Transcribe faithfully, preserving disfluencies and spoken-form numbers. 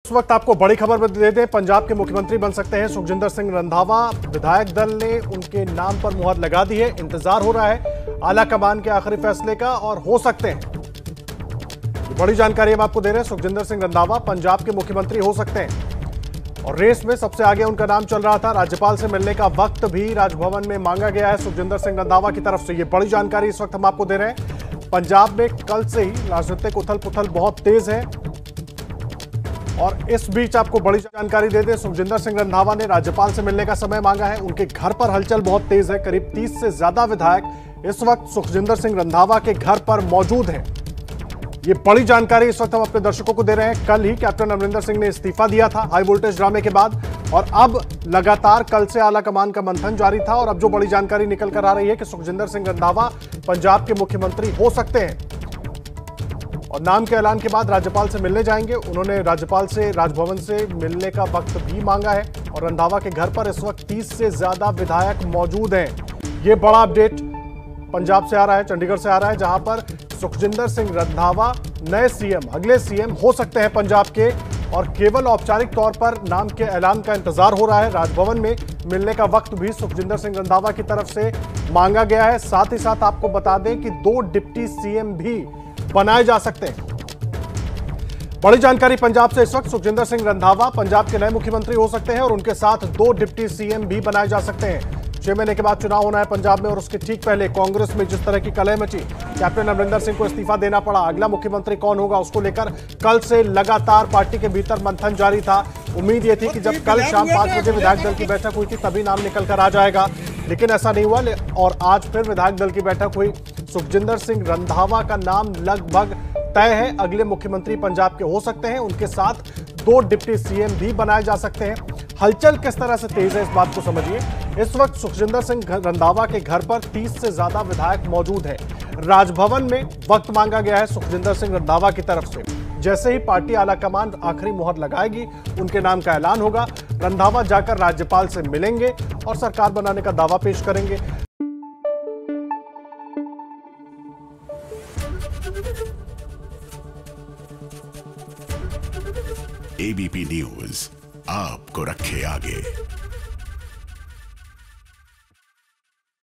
इस वक्त आपको बड़ी खबर दे दें, पंजाब के मुख्यमंत्री बन सकते हैं सुखजिंदर सिंह रंधावा। विधायक दल ने उनके नाम पर मुहर लगा दी है। इंतजार हो रहा है आला कमान के आखिरी फैसले का और हो सकते हैं, बड़ी जानकारी हम आपको दे रहे हैं, सुखजिंदर सिंह रंधावा पंजाब के मुख्यमंत्री हो सकते हैं। और रेस में सबसे आगे उनका नाम चल रहा था। राज्यपाल से मिलने का वक्त भी राजभवन में मांगा गया है सुखजिंदर सिंह रंधावा की तरफ से। ये बड़ी जानकारी इस वक्त हम आपको दे रहे हैं। पंजाब में कल से ही राजनीतिक उथल पुथल बहुत तेज है और इस बीच आपको बड़ी जानकारी दे दें, सुखजिंदर सिंह रंधावा ने राज्यपाल से मिलने का समय मांगा है। उनके घर पर हलचल बहुत तेज है। करीब तीस से ज्यादा विधायक इस वक्त सुखजिंदर सिंह रंधावा के घर पर मौजूद हैं। ये बड़ी जानकारी इस वक्त हम अपने दर्शकों को दे रहे हैं। कल ही कैप्टन अमरिंदर सिंह ने इस्तीफा दिया था हाई वोल्टेज ड्रामे के बाद और अब लगातार कल से आला कमान का मंथन जारी था और अब जो बड़ी जानकारी निकल कर आ रही है कि सुखजिंदर सिंह रंधावा पंजाब के मुख्यमंत्री हो सकते हैं और नाम के ऐलान के बाद राज्यपाल से मिलने जाएंगे। उन्होंने राज्यपाल से राजभवन से मिलने का वक्त भी मांगा है और रंधावा के घर पर इस वक्त तीस से ज्यादा विधायक मौजूद हैं। ये बड़ा अपडेट पंजाब से आ रहा है, चंडीगढ़ से आ रहा है, जहां पर सुखजिंदर सिंह रंधावा नए सीएम, अगले सीएम हो सकते हैं पंजाब के और केवल औपचारिक तौर पर नाम के ऐलान का इंतजार हो रहा है। राजभवन में मिलने का वक्त भी सुखजिंदर सिंह रंधावा की तरफ से मांगा गया है। साथ ही साथ आपको बता दें कि दो डिप्टी सीएम भी बनाए जा सकते हैं। बड़ी जानकारी पंजाब से इस वक्त, सुखजिंदर सिंह रंधावा पंजाब के नए मुख्यमंत्री हो सकते हैं और उनके साथ दो डिप्टी सीएम भी बनाए जा सकते हैं। छह महीने के बाद चुनाव होना है पंजाब में और उसके ठीक पहले कांग्रेस में जिस तरह की कलह मची, कैप्टन अमरिंदर सिंह को इस्तीफा देना पड़ा, अगला मुख्यमंत्री कौन होगा उसको लेकर कल से लगातार पार्टी के भीतर मंथन जारी था। उम्मीद यह थी कि जब कल शाम पांच बजे विधायक दल की बैठक हुई थी तभी नाम निकल कर आ जाएगा, लेकिन ऐसा नहीं हुआ और आज फिर विधायक दल की बैठक हुई। सुखजिंदर सिंह रंधावा का नाम लगभग तय है, अगले मुख्यमंत्री पंजाब के हो सकते हैं। उनके साथ दो डिप्टी सीएम भी बनाए जा सकते हैं। हलचल किस तरह से तेज है इस बात को समझिए। इस वक्त सुखजिंदर सिंह रंधावा के घर पर तीस से ज्यादा विधायक मौजूद हैं। राजभवन में वक्त मांगा गया है सुखजिंदर सिंह रंधावा की तरफ से। जैसे ही पार्टी आलाकमान आखिरी मुहर लगाएगी, उनके नाम का ऐलान होगा। रंधावा जाकर राज्यपाल से मिलेंगे और सरकार बनाने का दावा पेश करेंगे। एबीपी न्यूज आपको रखे आगे।